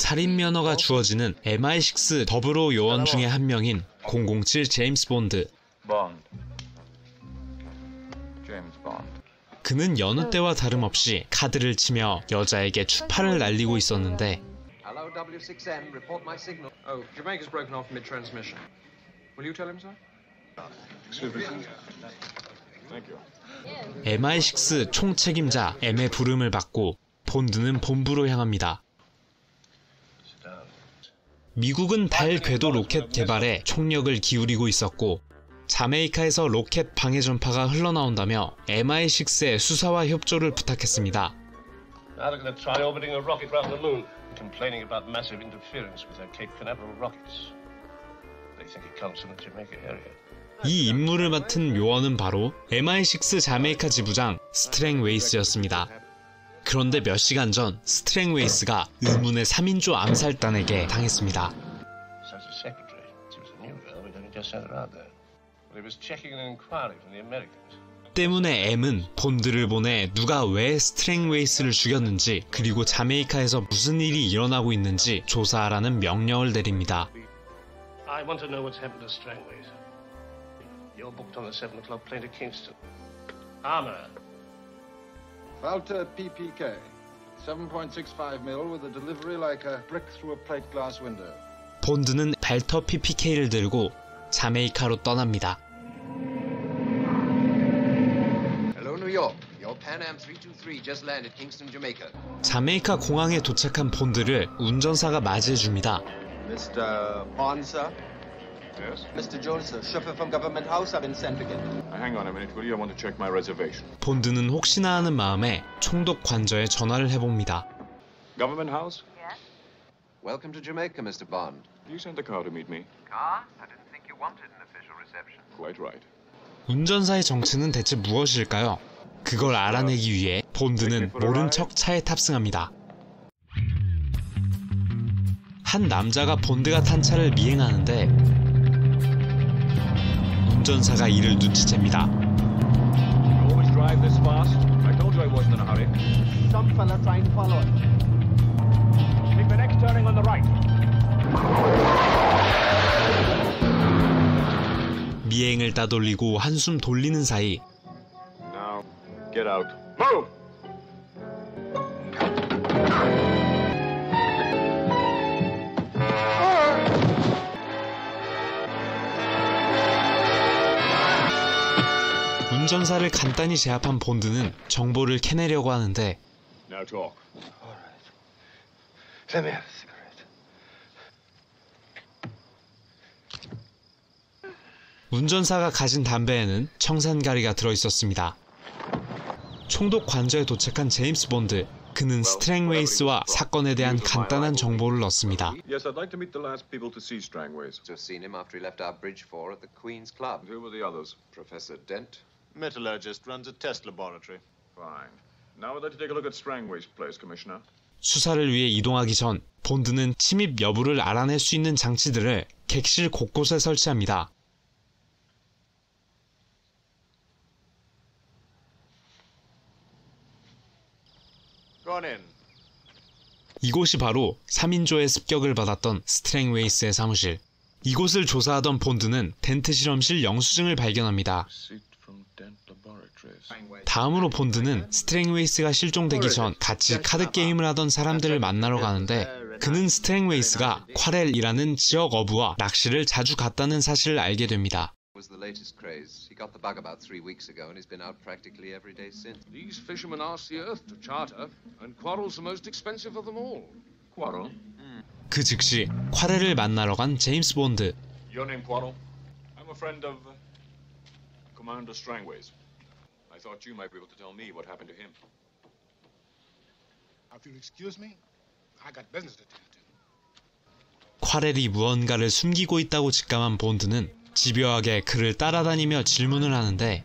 살인 면허가 주어지는 MI6 더블오 요원 중에 한 명인 007 제임스 본드. 그는 여느 때와 다름없이 카드를 치며 여자에게 추파를 날리고 있었는데 Hello, W6M. Report my signal. Oh, Jamaica's broken off mid-transmission. Will you tell him, sir? Excuse me. Thank you. MI6 총책임자 M의 부름을 받고 본드는 본부로 향합니다. 미국은 달 궤도 로켓 개발에 총력을 기울이고 있었고 자메이카에서 로켓 방해 전파가 흘러나온다며 MI6의 수사와 협조를 부탁했습니다. Now they're going to try orbiting a rocket around the moon, complaining about massive interference with their Cape Canaveral rockets. They think it comes from the Jamaica area. 이 임무를 맡은 요원은 바로 MI6 자메이카 지부장 스트랭 웨이스였습니다. 그런데 몇 시간 전 스트랭 웨이스가 의문의 3인조 암살단에게 당했습니다. So's the secretary. She was a new girl. We'd only just sent her out there. But he was checking an inquiry from the Americans. 때문에 M은 본드를 보내 누가 왜 스트랭 웨이스를 죽였는지 그리고 자메이카에서 무슨 일이 일어나고 있는지 조사하라는 명령을 내립니다. I want to know what's happened to Strangways. You're booked on the 7 o'clock plane to Kingston. Armour. Falter PPK. 7.65 mil with a delivery like a brick through a plate glass window. 본드는 발터 PPK를 들고 자메이카로 떠납니다. Hello, New York. Your Pan Am 323 just landed Kingston, Jamaica. 자메이카 공항에 도착한 본드를 운전사가 맞이해줍니다. Mr. Bond, sir? Yes? Mr. Jones, sir. Chauffeur from Government House. I've been sent again. Hang on a minute, will you? I want to check my reservation. 본드는 혹시나 하는 마음에 총독 관저에 전화를 해봅니다. Government House? Yes? Welcome to Jamaica, Mr. Bond. You sent the car to meet me. Car? I didn't think you wanted an official reception. Quite right. 운전사의 정체는 대체 무엇일까요? 그걸 알아내기 위해 본드는 모른 척 차에 탑승합니다. 한 남자가 본드가 탄 차를 미행하는데 운전사가 이를 눈치챕니다. You always drive this fast? I told you I wasn't in a hurry. Some fella trying to follow it. Take the next turning on the right. 미행을 따돌리고 한숨 돌리는 사이 Now, get out. Move! 운전사를 간단히 제압한 본드는 정보를 캐내려고 하는데 Now talk. All right. Let me have a cigarette. 운전사가 가진 담배에는 청산가리가 들어있었습니다. 총독 관저에 도착한 제임스 본드, 그는 스트랭 웨이스와 사건에 대한 간단한 정보를 얻습니다. Yes, I'd like to meet the last people to see Strangways. Just seen him after he left our bridge 4 at the Queen's Club. Who were the others? Professor Dent. Metallurgist runs a test laboratory. Fine. Now I'd like to take a look at Strangways' place, Commissioner. 수사를 위해 이동하기 전 본드는 침입 여부를 알아낼 수 있는 장치들을 객실 곳곳에 설치합니다. Gone in. 이곳이 바로 3인조의 습격을 받았던 스트랭 웨이스의 사무실. 이곳을 조사하던 본드는 덴트 실험실 영수증을 발견합니다. Receipt from Dent Laboratories. 다음으로 본드는 스트랭 웨이스가 실종되기 전 같이 카드 게임을 하던 사람들을 만나러 가는데 그는 스트랭 웨이스가 콰렐이라는 지역 어부와 낚시를 자주 갔다는 사실을 알게 됩니다. Was the latest craze. He got the bug about 3 weeks ago and he's been out practically every day since. These fishermen ask the earth to charter, and quarrel's the most expensive of them all. Quarrel? 그 즉시 콰렐을 만나러 간 제임스 본드. Your name, Quarrel? I'm a friend of Commander Strangways. I thought you might be able to tell me what happened to him. If you'll excuse me, I got business to tend to. 콰렐이 무언가를 숨기고 있다고 직감한 본드는 집요하게 그를 따라다니며 질문을 하는데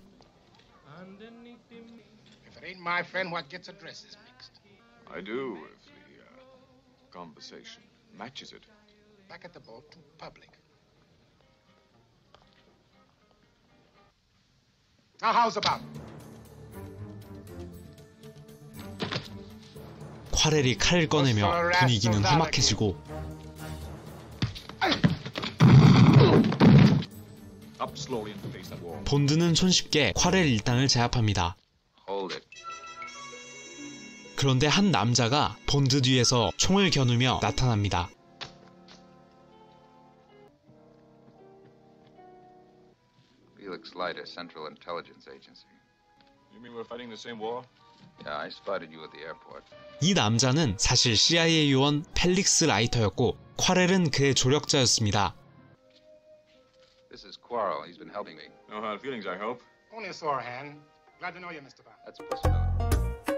If it ain't my friend, what gets addresses mixed. I do if the conversation matches it. Back at the boat, too public. Now, how's about? 콰렐이 칼을 꺼내며 분위기는 험악해지고 Up slowly and face that wall. 본드는 손쉽게 콰렐 일당을 제압합니다. Hold it. 그런데 한 남자가 본드 뒤에서 총을 겨누며 나타납니다. Felix Leiter, Central Intelligence Agency. You mean we're fighting the same war? Yeah, I spotted you at the airport. 이 남자는 사실 CIA 요원 펠릭스 라이터였고 콰렐은 그의 조력자였습니다. This is Quarrel. He's been helping me. No hard feelings, I hope. Only a sore hand. Glad to know you, Mr. Bond. That's Pussmiller.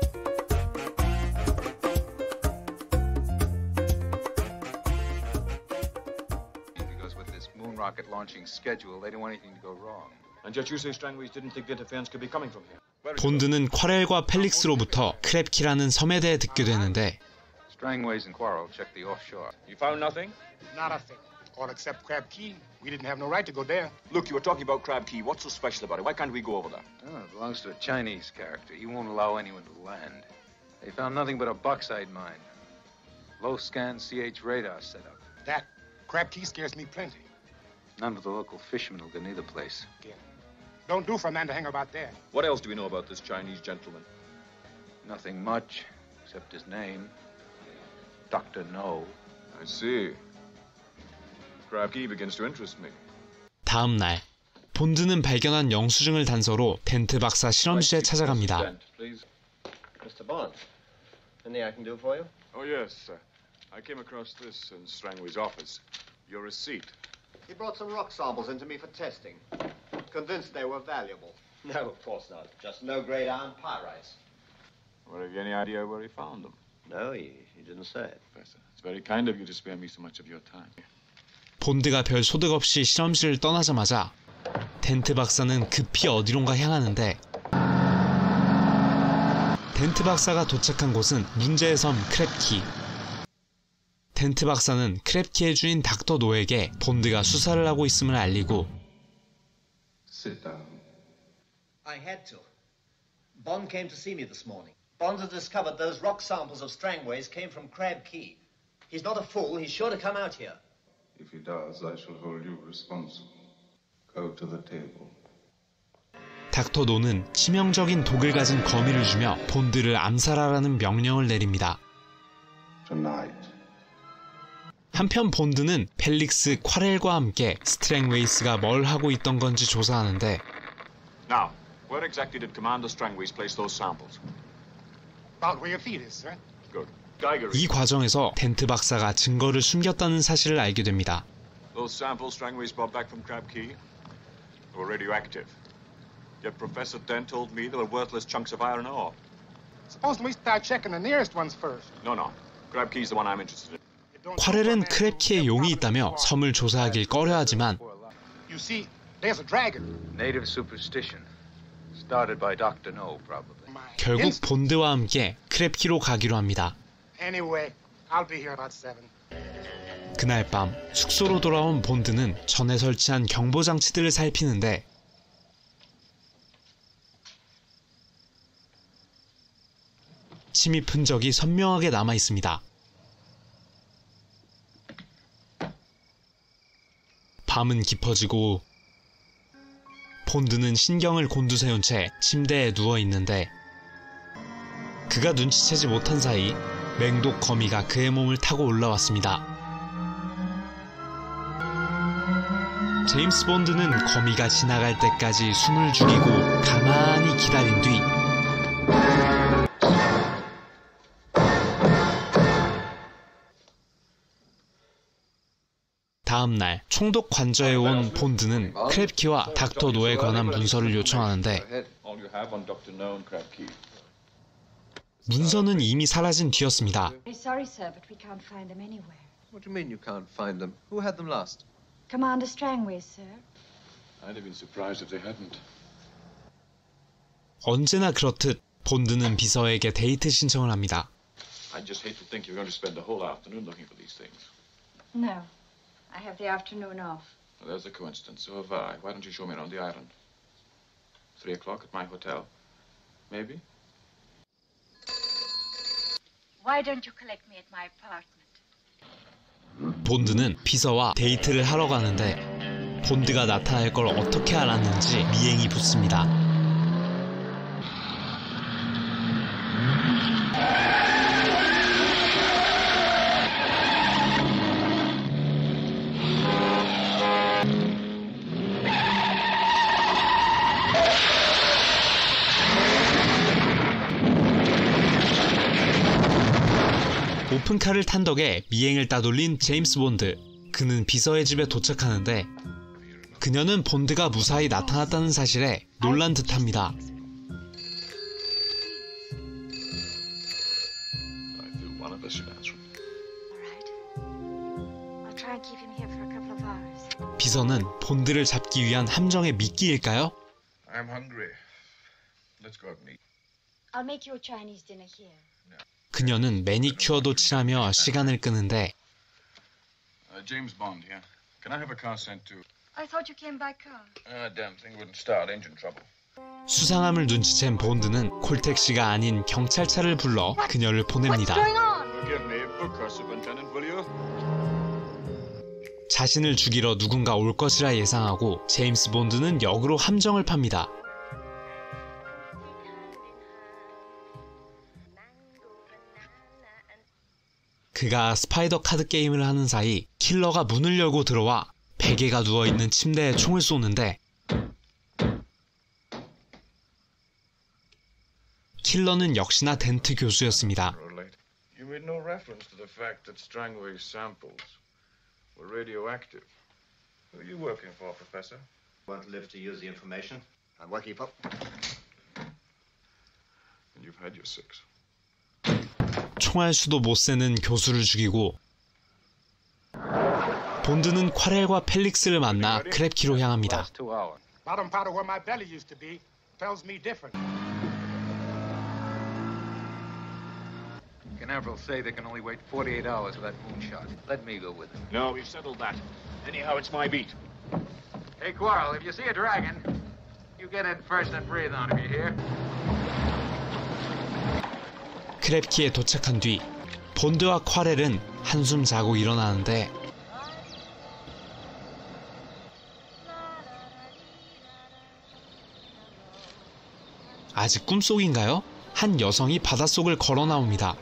Because with this moon rocket launching schedule, they don't want anything to go wrong. And yet you say Strangways didn't think the interference could be coming from here. 본드는 콰렐과 펠릭스로부터 크랩키라는 섬에 대해 듣게 되는데 Strangways and Quarrel checked the offshore. You found nothing? Not a thing. All except Crab Key. We didn't have no right to go there. Look, you were talking about Crab Key. What's so special about it? Why can't we go over there? Oh, it belongs to a Chinese character. He won't allow anyone to land. They found nothing but a bauxite mine. Low-scan CH radar setup. That Crab Key scares me plenty. None of the local fishermen will go near the place. Again. Don't do for a man to hang about there. What else do we know about this Chinese gentleman? Nothing much, except his name. Dr. No. I see. Crab Key begins to interest me. 다음 날 본드는 발견한 영수증을 단서로 덴트 박사 실험실에 찾아갑니다. Mr. Bond, anything I can do for you? Oh, yes. I came across this in Strangway's office. Your receipt. He brought some rock samples into me for testing. Convinced they were valuable. No, of course not. Just low-grade iron pyrites. Well, have you any idea where he found them? No, he didn't say it. Professor, it's very kind of you to spare me so much of your time. 본드가 별 소득 없이 실험실을 떠나자마자 덴트 박사는 급히 어디론가 향하는데 덴트 박사가 도착한 곳은 문제의 섬 크랩키. 덴트 박사는 크랩키의 주인 닥터 노에게 본드가 수사를 하고 있음을 알리고 Sit down. I had to. Bond came to see me this morning. Bond has discovered those rock samples of Strangways came from Crab Key. He's not a fool. He's sure to come out here. If he does, I shall hold you responsible. Go to the table. 닥터 노는 치명적인 독을 가진 거미를 주며 본드를 암살하라는 명령을 내립니다. Tonight. 한편 본드는 펠릭스 콰렐과 함께 스트랭웨이스가 뭘 하고 있던 건지 조사하는데 Now, where exactly did Commander Strangways place those samples? About where your feet is, sir. Good. Geiger. 이 과정에서 덴트 박사가 증거를 숨겼다는 사실을 알게 됩니다. Those samples Strangways brought back from Crab Key were radioactive. Yet Professor Dent told me they were worthless chunks of iron ore. Supposing we start checking the nearest ones first. No. Crab Key's the one I'm interested in. 콰렐은 크랩키에 용이 있다며 섬을 조사하길 꺼려하지만 You see, there's a dragon. Native superstition. Started by Dr. No, probably. 결국 본드와 함께 크랩키로 가기로 합니다. Anyway, I'll be here about 7. 그날 밤 숙소로 돌아온 본드는 전에 설치한 경보 장치들을 살피는데 침입 흔적이 선명하게 남아 있습니다. 밤은 깊어지고 본드는 신경을 곤두세운 채 침대에 누워 있는데 그가 눈치채지 못한 사이 맹독 거미가 그의 몸을 타고 올라왔습니다. 제임스 본드는 거미가 지나갈 때까지 숨을 죽이고 가만히 기다린 뒤 다음 날 총독 관저에 온 본드는 크랩키와 닥터 노에 관한 문서를 요청하는데 문서는 이미 사라진 뒤였습니다. Sorry, sir, but we can't find them anywhere. What do you mean you can't find them? Who had them last? Commander Strangways, sir. I'd have been surprised if they hadn't. 언제나 그렇듯 본드는 비서에게 데이트 신청을 합니다. I just hate to think you're going to spend the whole afternoon looking for these things. No, I have the afternoon off. Well, there's a coincidence. So have I. Why don't you show me around the island? 3 o'clock at my hotel. Maybe? Why don't you collect me at my apartment? 본드는 비서와 데이트를 하러 가는데 본드가 나타날 걸 어떻게 알았는지 미행이 붙습니다. 오픈카를 탄 덕에 미행을 따돌린 제임스 본드. 그는 비서의 집에 도착하는데 그녀는 본드가 무사히 나타났다는 사실에 놀란 듯합니다. I feel one of us should answer. All right. I'll try and keep him here for a couple of hours. 비서는 본드를 잡기 위한 함정의 미끼일까요? I'm hungry. Let's go out and eat. I'll make you a Chinese dinner here. 그녀는 매니큐어도 칠하며 시간을 끄는데 James Bond here. Can I have a car sent to? I thought you came by car. Damn thing wouldn't start. Engine trouble. 수상함을 눈치챈 본드는 콜택시가 아닌 경찰차를 불러 그녀를 보냅니다. Forgive me, book her, Superintendent, will you? 자신을 죽이러 누군가 올 것이라 예상하고 제임스 본드는 역으로 함정을 팝니다. 그가 스파이더 카드 게임을 하는 사이 킬러가 문을 열고 들어와 베개가 누워있는 침대에 총을 쏘는데 킬러는 역시나 덴트 교수였습니다. You made no reference to the fact that Strangway's samples were radioactive. Who are you working for, Professor? Won't live to use the information. I'm working for... And you've had your six. 총알 수도 못 세는 교수를 죽이고 본드는 콰렐과 펠릭스를 만나 크랩키로 향합니다. Bottom part of where my belly used to be tells me different. Canaveral say they can only wait 48 hours for that moonshot. Let me go with them. No, we've settled that. Anyhow, it's my beat. Hey, Quarrel, if you see a dragon, you get in first and breathe on it, you hear? 크랩키에 도착한 뒤 본드와 콰렐은 한숨 자고 일어나는데 아직 꿈속인가요? 한 여성이 바닷속을 걸어 나옵니다.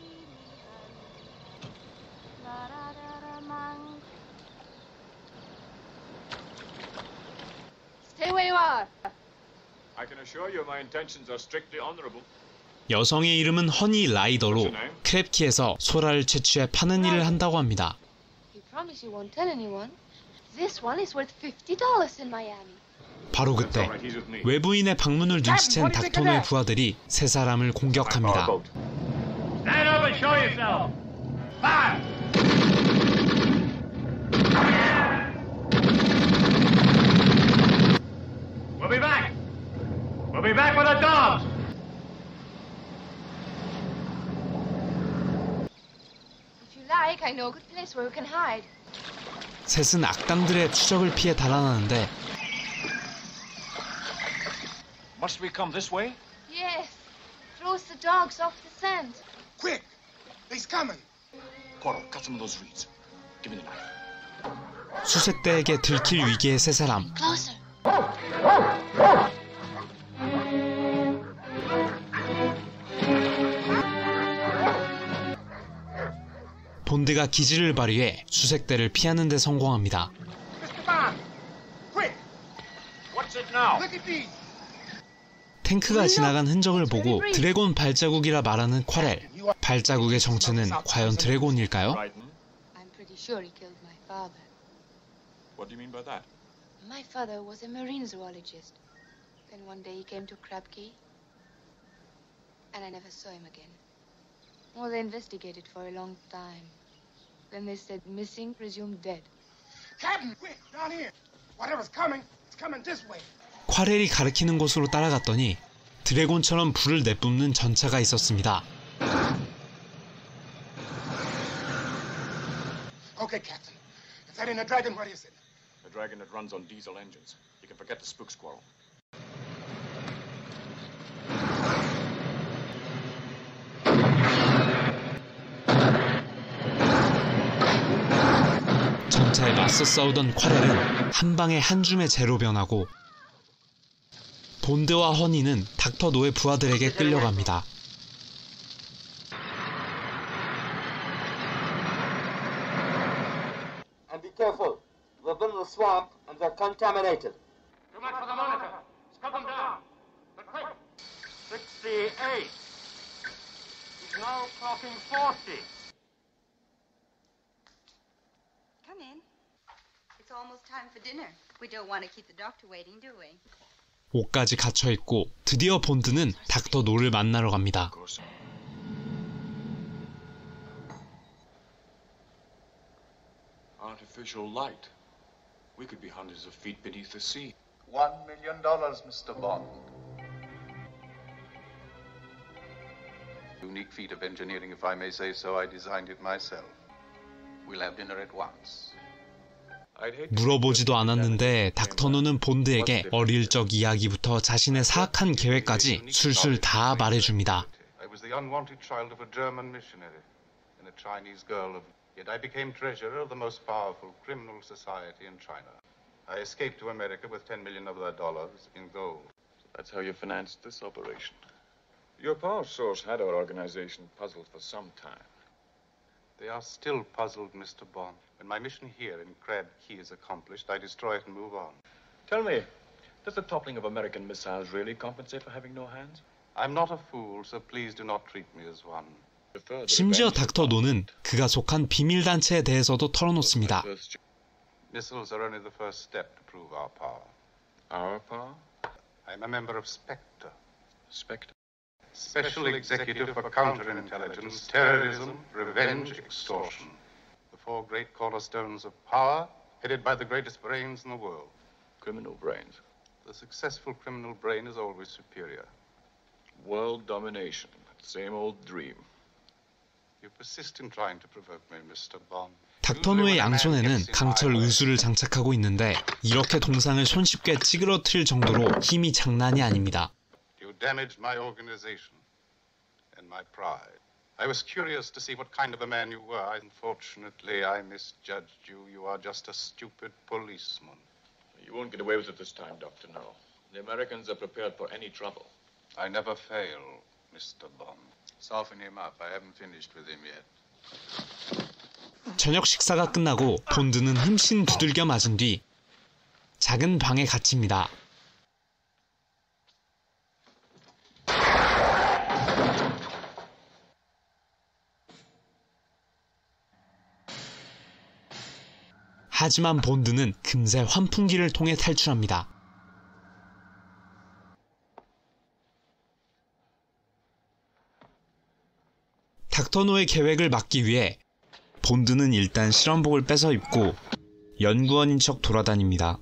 Stay where you are. I can assure you my intentions are strictly honorable. 여성의 이름은 허니 라이더로 크랩키에서 소라를 채취해 파는 일을 한다고 합니다. You promise you won't tell anyone? This one is worth $50 in Miami. 바로 그때 외부인의 방문을 눈치챈 닥터노의 부하들이 세 사람을 공격합니다. Stand up and show yourself. Fire! We'll be back. We'll be back with the dogs. If you like, I know a good place where we can hide. 셋은 악당들의 추적을 피해 달아나는데 Must we come this way? Yes. Throws the dogs off the scent. Quick! He's coming. Quarrel, cut some of those reeds. Give me the knife. 수색대에게 들킬 위기의 세 사람. Closer. 본드가 기지를 발휘해 수색대를 피하는 데 성공합니다. Mr. Bond! Quick! What's it now? Look at these! 탱크가 지나간 흔적을 보고 드래곤 발자국이라 말하는 콰렐. 발자국의 정체는 과연 드래곤일까요? I'm pretty sure he killed my father. What do you mean by that? My father was a marine zoologist. Then one day he came to Crab Key, and I never saw him again. Well, they investigated for a long time. Then they said missing, presumed dead. Captain, quick! Down here! Whatever's coming, it's coming this way. 콰렐이 가리키는 곳으로 따라갔더니 드래곤처럼 불을 내뿜는 전차가 있었습니다. Okay, Captain. If that ain't a dragon, what is it? A dragon that runs on diesel engines. You can forget the spook, Squirrel. 자동차에 맞서 싸우던 쿼렐은 한 방에 한 줌의 재로 변하고 본드와 허니는 닥터 노의 부하들에게 끌려갑니다. And be careful. We've been in the swamp and they're contaminated. Too much for the monitor. Scrub them down. But quick. 68. He's now clocking 40. Come in. It's almost time for dinner. We don't want to keep the doctor waiting, do we? 옷까지 갇혀있고 드디어 본드는 닥터 노를 만나러 갑니다. Artificial light. We could be hundreds of feet beneath the sea. $1 million, Mr. Bond. Unique feat of engineering, if I may say so. I designed it myself. We'll have dinner at once. 물어보지도 않았는데 닥터 노는 본드에게 어릴 적 이야기부터 자신의 사악한 계획까지 술술 다 말해줍니다. I was the unwanted child of a German missionary and a Chinese girl of... Yet I became treasurer of the most powerful criminal society in China. I escaped to America with $10 million of their dollars in gold. So that's how you financed this operation. Your power source had our organization puzzled for some time. They are still puzzled, Mr. Bond. When my mission here in Crab Key is accomplished, I destroy it and move on. Tell me, does the toppling of American missiles really compensate for having no hands? I'm not a fool, so please do not treat me as one. 심지어 닥터 노는 그가 속한 비밀단체에 대해서도 털어놓습니다. Missiles are only the first step to prove our power. Our power? I'm a member of Spectre. Spectre? Special Executive for Counterintelligence, Terrorism, Revenge, Extortion. The four great cornerstones of power, headed by the greatest brains in the world. Criminal brains. The successful criminal brain is always superior. World domination, that same old dream. You persist in trying to provoke me, Mr. Bond. 닥터 노의 양손에는 강철 의수를 장착하고 있는데 이렇게 동상을 손쉽게 찌그러뜨릴 정도로 힘이 장난이 아닙니다. You damaged my organization and my pride. I was curious to see what kind of a man you were. Unfortunately, I misjudged you. You are just a stupid policeman. You won't get away with it this time, Dr. No. The Americans are prepared for any trouble. I never fail, Mr. Bond. Soften him up. I haven't finished with him yet. 저녁 식사가 끝나고 본드는 힘씬 두들겨 맞은 뒤 작은 방에 갇힙니다. 하지만 본드는 금세 환풍기를 통해 탈출합니다. 닥터 노의 계획을 막기 위해 본드는 일단 실험복을 뺏어 입고 연구원인 척 돌아다닙니다.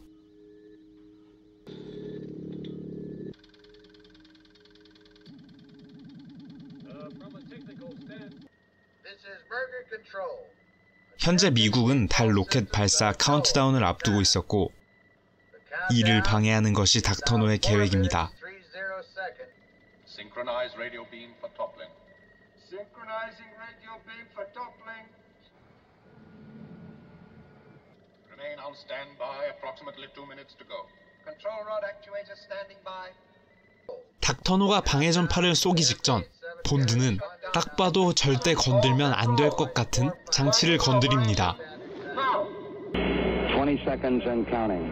현재 미국은 달 로켓 발사 카운트다운을 앞두고 있었고 이를 방해하는 것이 닥터 노의 계획입니다. Synchronize radio beam for toppling. Synchronizing radio beam for toppling. Remain on standby. Approximately 2 minutes to go. Control rod actuator standing by. 닥터 노가 방해 전파를 쏘기 직전 본드는 딱 봐도 절대 건들면 안 될 것 같은 장치를 건드립니다. 20 seconds and counting.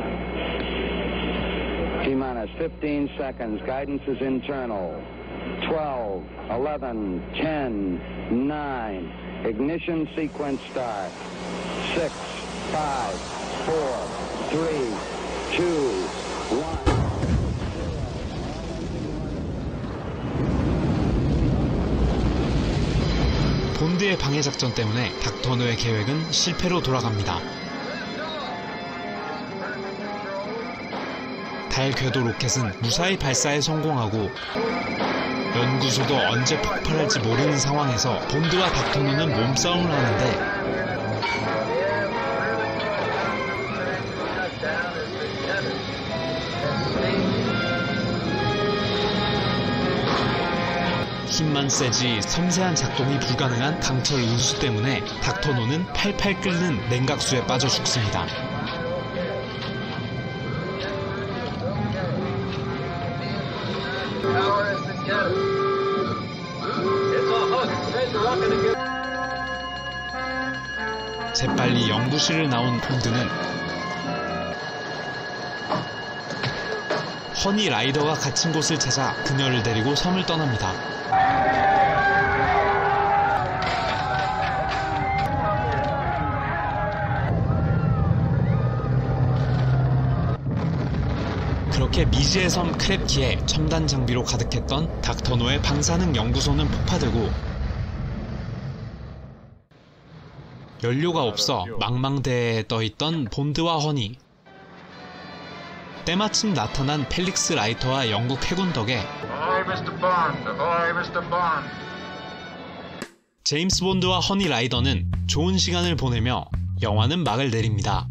T-minus 15 seconds. Guidance is internal. 12, 11, 10, 9. Ignition sequence start. 6, 5, 4, 3, 2, 1. 본드의 방해 작전 때문에 닥터 노의 계획은 실패로 돌아갑니다. 달 궤도 로켓은 무사히 발사에 성공하고 연구소도 언제 폭발할지 모르는 상황에서 본드와 닥터 노는 몸싸움을 하는데 힘만 세지 섬세한 작동이 불가능한 강철 운수 때문에 닥터노는 팔팔 끓는 냉각수에 빠져 죽습니다. 재빨리 연구실을 나온 본드는 허니 라이더가 갇힌 곳을 찾아 그녀를 데리고 섬을 떠납니다. 그렇게 미지의 섬 크랩키에 첨단 장비로 가득했던 닥터노의 방사능 연구소는 폭파되고 연료가 없어 망망대해에 떠있던 본드와 허니, 때마침 나타난 펠릭스 라이터와 영국 해군 덕에 제임스 본드와 허니 라이더는 좋은 시간을 보내며 영화는 막을 내립니다.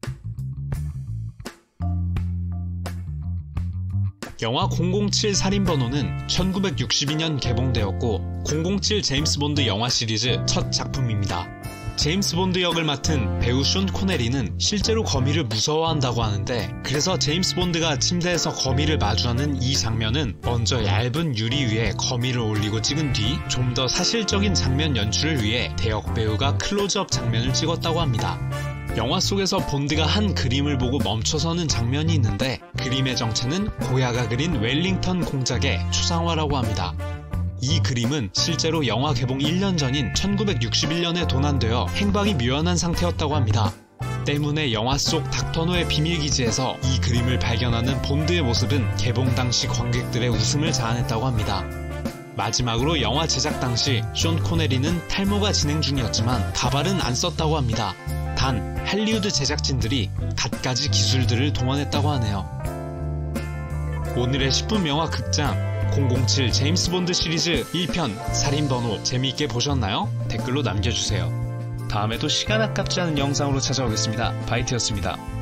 영화 007 살인번호는 1962년 개봉되었고 007 제임스 본드 영화 시리즈 첫 작품입니다. 제임스 본드 역을 맡은 배우 숀 코네리는 실제로 거미를 무서워한다고 하는데, 그래서 제임스 본드가 침대에서 거미를 마주하는 이 장면은 먼저 얇은 유리 위에 거미를 올리고 찍은 뒤 좀 더 사실적인 장면 연출을 위해 대역 배우가 클로즈업 장면을 찍었다고 합니다. 영화 속에서 본드가 한 그림을 보고 멈춰서는 장면이 있는데, 그림의 정체는 고야가 그린 웰링턴 공작의 초상화라고 합니다. 이 그림은 실제로 영화 개봉 1년 전인 1961년에 도난되어 행방이 묘연한 상태였다고 합니다. 때문에 영화 속 닥터노의 비밀기지에서 이 그림을 발견하는 본드의 모습은 개봉 당시 관객들의 웃음을 자아냈다고 합니다. 마지막으로 영화 제작 당시 숀 코네리는 탈모가 진행 중이었지만 가발은 안 썼다고 합니다. 단 할리우드 제작진들이 갖가지 기술들을 동원했다고 하네요. 오늘의 10분 영화 극장 007 제임스 본드 시리즈 1편 살인번호 재미있게 보셨나요? 댓글로 남겨주세요. 다음에도 시간 아깝지 않은 영상으로 찾아오겠습니다. 바이트였습니다.